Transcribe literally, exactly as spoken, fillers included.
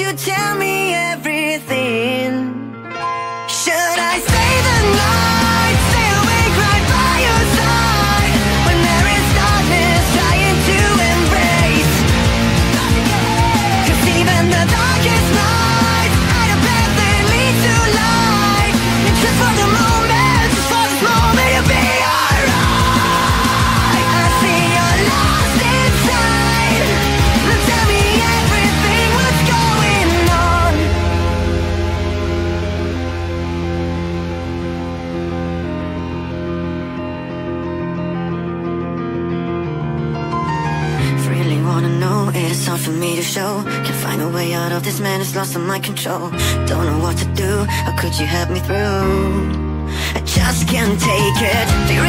you tell me everything? Should I stay the night, stay awake right by your side, when there is darkness trying to embrace? Cause even the darkest night had a path that leads to light. And just for the moment, just for this moment, you'll be alright. I see you're lost inside. Now tell me everything, what's going on? Really wanna know, it's hard for me to show. Can't find a way out of this, man, it's lost on my control. Don't know what to do, how could you help me through? I just can't take it, fear